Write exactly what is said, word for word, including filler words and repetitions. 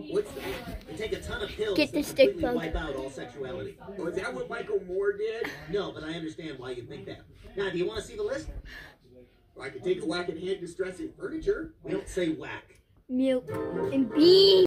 What's that? They take a ton of pills Get the that stick completely bug. wipe out all sexuality. Oh, is that what Michael Moore did? No, but I understand why you think that. Now, do you want to see the list? Well, I could take a whack at hand distressing furniture. We don't say whack. Milk and beans.